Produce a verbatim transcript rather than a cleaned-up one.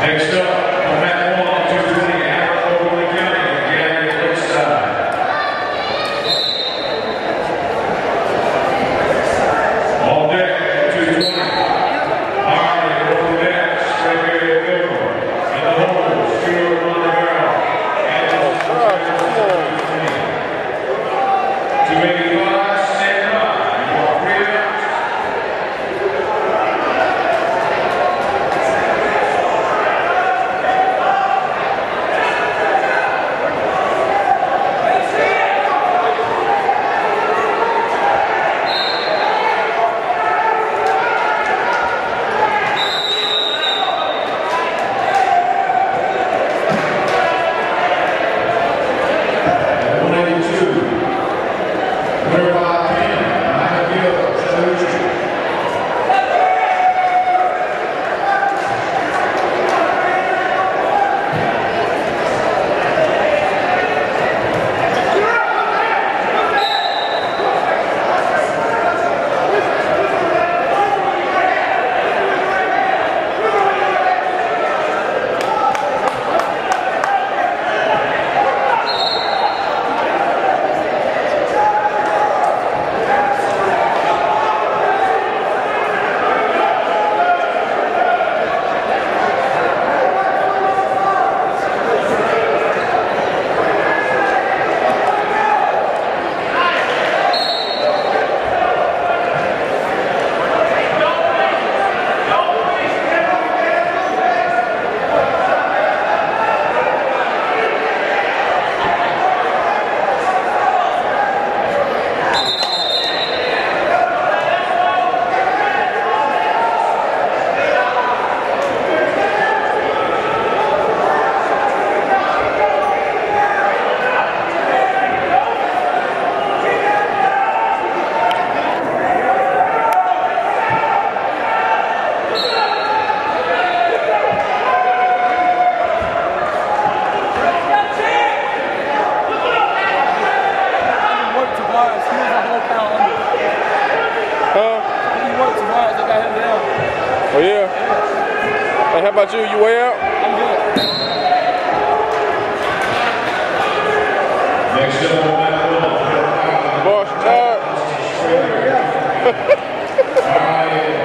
Next up, on mat one, two twenty, Amarillo County, again, Lakeside. On deck, two twenty, Harley, over the net, straight area Gilmore. In the hole, Stuart Montevero, and two eighty-five, stand by, you are free out. Oh yeah? Hey, how about you? You way out? I'm good. Next up on that one. Boss, tired.